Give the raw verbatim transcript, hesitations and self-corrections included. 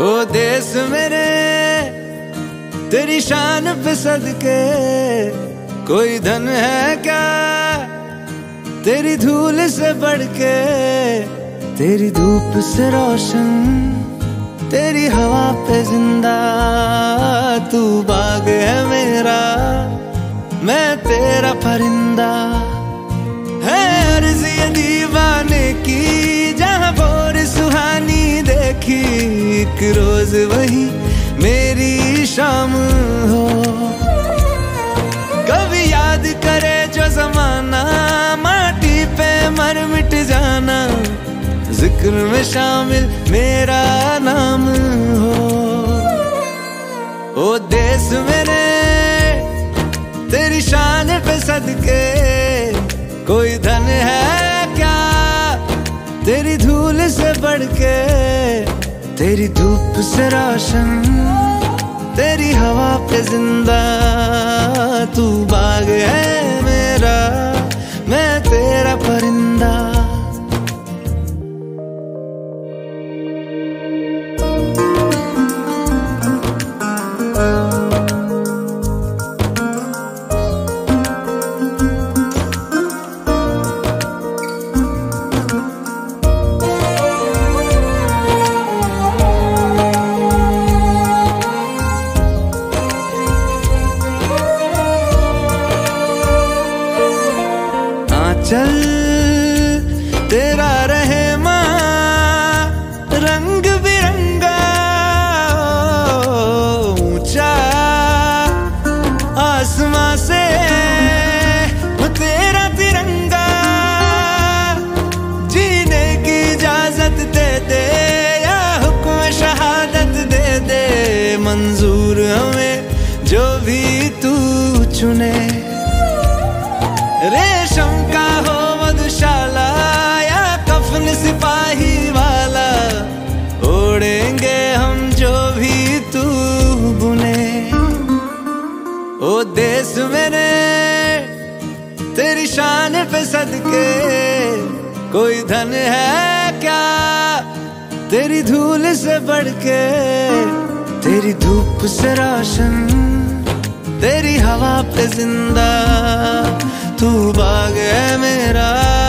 ओ देश मेरे तेरी शान पे सदके, कोई धन है क्या तेरी धूल से बढ़ के। तेरी धूप से रोशन, तेरी हवा पे जिंदा, तू बाग है मेरा, मैं तेरा परिंदा। है अर्ज़ ये दीवाने की, जहाँ भोर सुहानी देखी, एक रोज वही मेरी शाम हो। कभी याद करे जो जमाना, माटी पे मर मिट जाना, जिक्र में शामिल मेरा नाम हो। ओ देश मेरे तेरी शान पे सदके, कोई धन है क्या तेरी धूल से बढ़ के। तेरी धूप से रोशन, तेरी हवा पे जिंदा, तू बाग है मेरा, मैं तेरा परिंदा। चल तेरा रहे माँ रंग बिरंगा, ऊंचा आसमां से वो तेरा तिरंगा। जीने की इजाजत दे दे या हुक्म शहादत दे दे, मंजूर हमें जो भी तू चुने। रेशम का हो मधुशाला या कफन सिपाही वाला, ओढ़ेंगे हम जो भी तू बुने। ओ देश मेरे तेरी शान पे सदके, कोई धन है क्या तेरी धूल से बढ़ के। तेरी धूप से रोशन, तेरी हवा पे जिंदा, तू बाग है मेरा,